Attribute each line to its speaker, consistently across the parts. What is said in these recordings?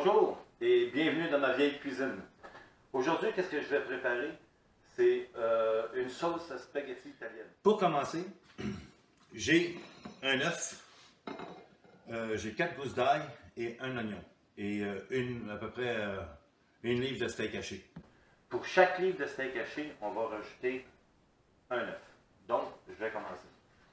Speaker 1: Bonjour et bienvenue dans ma vieille cuisine. Aujourd'hui, qu'est-ce que je vais préparer? C'est une sauce à spaghetti italienne. Pour commencer, j'ai un œuf, j'ai 4 gousses d'ail et un oignon. Et à peu près une livre de steak haché. Pour chaque livre de steak haché, on va rajouter un œuf. Donc, je vais commencer.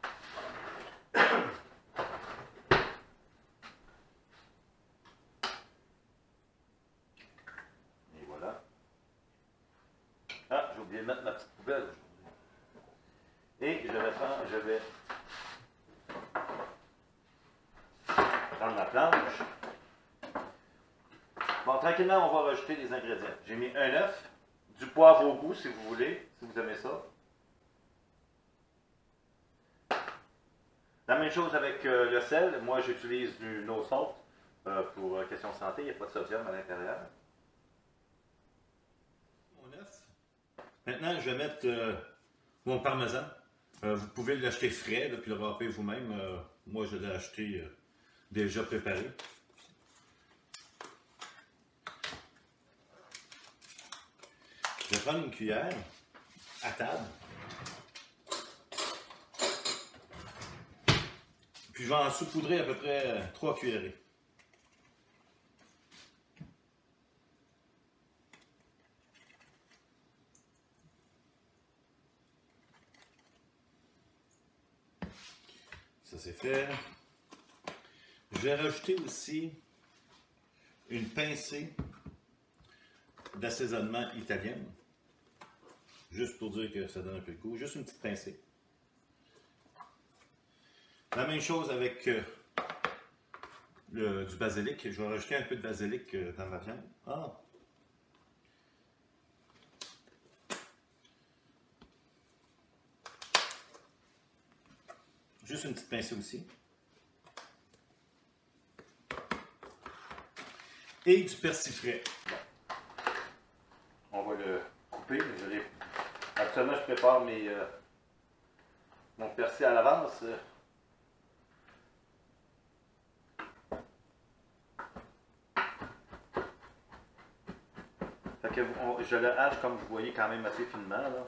Speaker 1: Et voilà. Ah, j'ai oublié de mettre ma petite poubelle aujourd'hui. Et je vais prendre ma planche. Bon, tranquillement, on va rajouter les ingrédients. J'ai mis un œuf, du poivre au goût si vous voulez, si vous aimez ça. La même chose avec le sel. Moi, j'utilise du no salt pour question santé. Il n'y a pas de sodium à l'intérieur. Mon œuf. Maintenant, je vais mettre mon parmesan. Vous pouvez l'acheter frais, puis le râper vous-même. Moi, je l'ai acheté déjà préparé. Je vais prendre une cuillère à table. Puis je vais en saupoudrer à peu près 3 cuillerées. Ça c'est fait. Je vais rajouter aussi une pincée d'assaisonnement italienne. Juste pour dire que ça donne un peu de goût. Juste une petite pincée. La même chose avec du basilic. Je vais rajouter un peu de basilic dans ma viande. Ah! Juste une petite pincée aussi. Et du persil frais. On va le couper. Actuellement, je prépare mon persil à l'avance. Fait que je le hache comme vous voyez quand même assez finement là.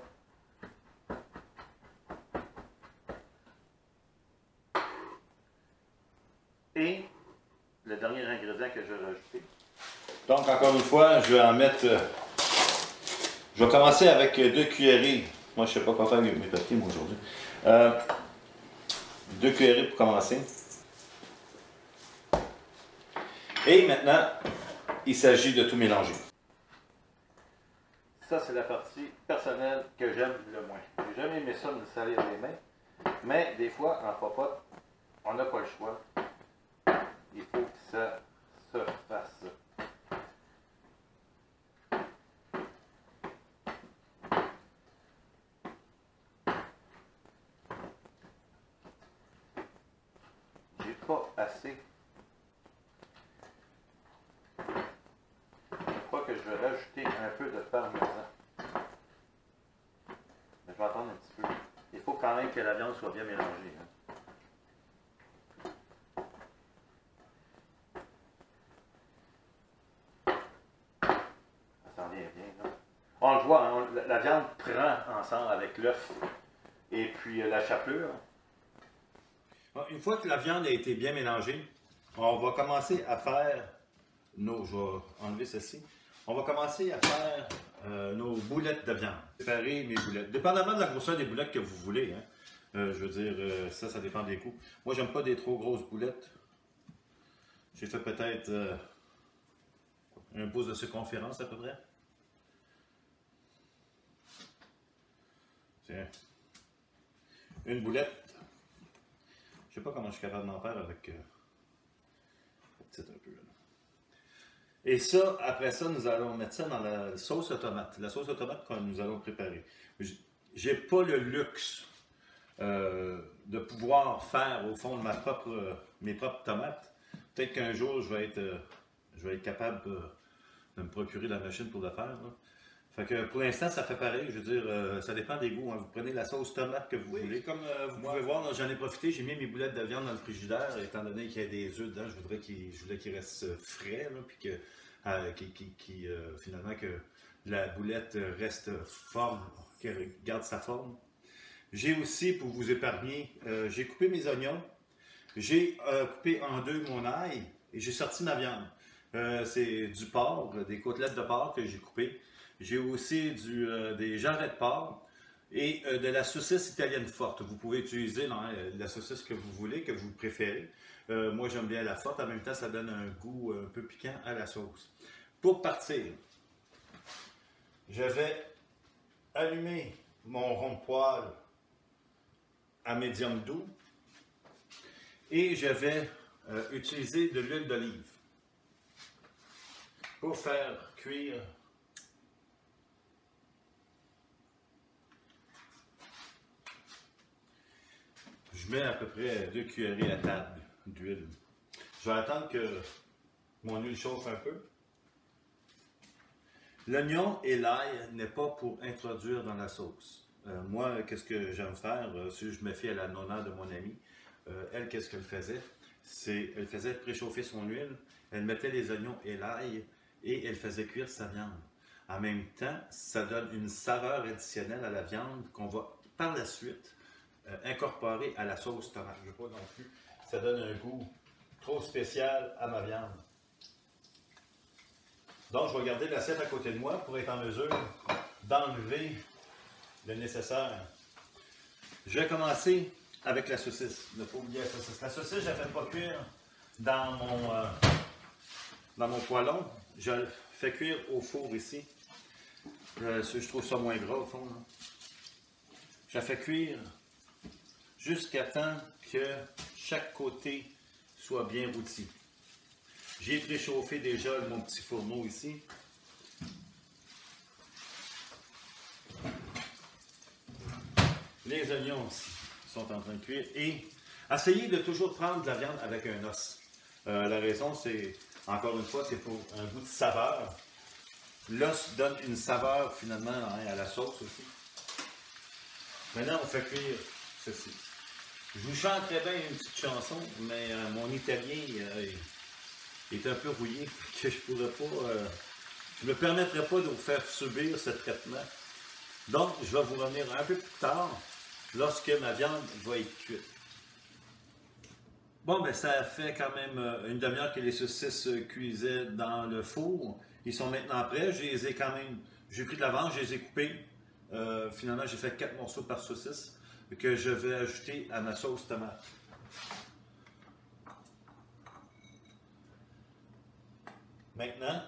Speaker 1: Et le dernier ingrédient que je vais rajouter. Donc encore une fois, je vais en mettre. Je vais commencer avec 2 cuillerées. Moi je ne sais pas quoi faire avec mes papiers moi aujourd'hui. 2 cuillerées pour commencer. Et maintenant, il s'agit de tout mélanger. Ça, c'est la partie personnelle que j'aime le moins. J'ai jamais aimé ça me salir les mains, mais des fois, en popote, on n'a pas le choix. Il faut que ça se fasse. J'ai pas assez. Je crois que je vais rajouter un peu de parmesan. Mais je vais attendre un petit peu. Il faut quand même que la viande soit bien mélangée. Hein. Ça s'en vient bien. Là. On le voit, hein, la viande prend ensemble avec l'œuf et puis la chapelure. Bon, une fois que la viande a été bien mélangée, on va commencer à faire nos... Je vais enlever ceci. On va commencer à faire nos boulettes de viande. Préparer mes boulettes. Dépendamment de la grosseur des boulettes que vous voulez. Hein. Je veux dire, ça dépend des goûts. Moi, j'aime pas des trop grosses boulettes. J'ai fait peut-être un pouce de circonférence à peu près. Tiens. Une boulette. Je sais pas comment je suis capable d'en faire avec... peut-être un peu là. Et ça, après ça, nous allons mettre ça dans la sauce aux tomates. La sauce aux tomates que nous allons préparer. J'ai pas le luxe de pouvoir faire au fond de mes propres tomates. Peut-être qu'un jour, je vais être capable de me procurer la machine pour le faire. Là. Fait que pour l'instant, ça fait pareil. Je veux dire, ça dépend des goûts, hein. Vous prenez la sauce tomate que vous voulez. Comme vous pouvez voir, j'en ai profité. J'ai mis mes boulettes de viande dans le frigidaire. Étant donné qu'il y a des œufs dedans, je voulais qu'ils restent frais. Là, puis que finalement, que la boulette reste forme, qu'elle garde sa forme. J'ai aussi, pour vous épargner, j'ai coupé mes oignons. J'ai coupé en deux mon ail et j'ai sorti ma viande. C'est du porc, des côtelettes de porc que j'ai coupées. J'ai aussi des jarrets de porc et de la saucisse italienne forte. Vous pouvez utiliser la saucisse que vous voulez, que vous préférez. Moi, j'aime bien la forte. En même temps, ça donne un goût un peu piquant à la sauce. Pour partir, je vais allumer mon rond de poêle à médium doux et je vais utiliser de l'huile d'olive pour faire cuire je mets à peu près 2 cuillerées à table d'huile. Je vais attendre que mon huile chauffe un peu. L'oignon et l'ail n'est pas pour introduire dans la sauce. Moi, qu'est-ce que j'aime faire? Si je me fie à la nonna de mon amie, elle, qu'est-ce qu'elle faisait? Elle faisait préchauffer son huile, elle mettait les oignons et l'ail et elle faisait cuire sa viande. En même temps, ça donne une saveur additionnelle à la viande qu'on va par la suite incorporer à la sauce tomate. Je ne veux pas non plus, ça donne un goût trop spécial à ma viande. Donc, je vais garder l'assiette à côté de moi pour être en mesure d'enlever le nécessaire. Je vais commencer avec la saucisse. Il ne faut pas oublier la saucisse. La saucisse, je ne la fais pas cuire dans mon poêlon. Je la fais cuire au four ici. Je trouve ça moins gras au fond. Là. Je la fais cuire jusqu'à temps que chaque côté soit bien rôti. J'ai préchauffé déjà mon petit fourneau ici. Les oignons aussi sont en train de cuire. Et essayez de toujours prendre de la viande avec un os. La raison, c'est, encore une fois, c'est pour un goût de saveur. L'os donne une saveur finalement à la sauce aussi. Maintenant, on fait cuire ceci. Je vous chanterai bien une petite chanson, mais mon italien est un peu rouillé, que je pourrais pas, je ne me permettrai pas de vous faire subir ce traitement. Donc, je vais vous revenir un peu plus tard, lorsque ma viande va être cuite. Bon, ben ça fait quand même une demi-heure que les saucisses cuisaient dans le four. Ils sont maintenant prêts. J'ai pris de l'avance, je les ai coupés. Finalement, j'ai fait 4 morceaux par saucisse que je vais ajouter à ma sauce tomate. Maintenant,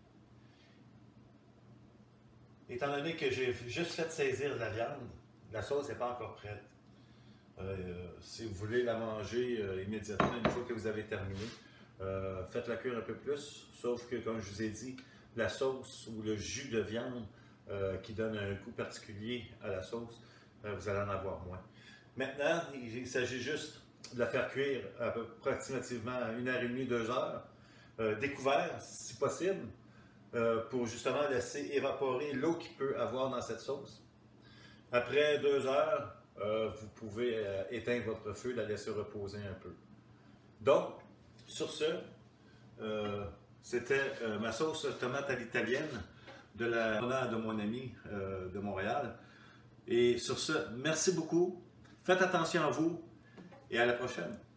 Speaker 1: étant donné que j'ai juste fait saisir la viande, la sauce n'est pas encore prête. Si vous voulez la manger immédiatement, une fois que vous avez terminé, faites-la cuire un peu plus, sauf que, comme je vous ai dit, la sauce ou le jus de viande qui donne un goût particulier à la sauce, vous allez en avoir moins. Maintenant, il s'agit juste de la faire cuire approximativement 1h30, 2 heures, découvert si possible, pour justement laisser évaporer l'eau qu'il peut avoir dans cette sauce. Après 2 heures, vous pouvez éteindre votre feu, la laisser reposer un peu. Donc, sur ce, c'était ma sauce tomate à l'italienne de la nonna de mon ami de Montréal. Et sur ce, merci beaucoup, faites attention à vous et à la prochaine.